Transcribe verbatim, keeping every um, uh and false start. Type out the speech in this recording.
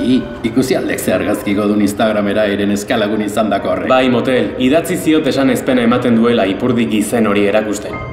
Bai, ikusi aldek ze argazkiko duen Instagramera eren eskalagun izan dako horrek. Bai, motel, idatzi ziot esan ezpena ematen duela ipurdik izen hori erakusten.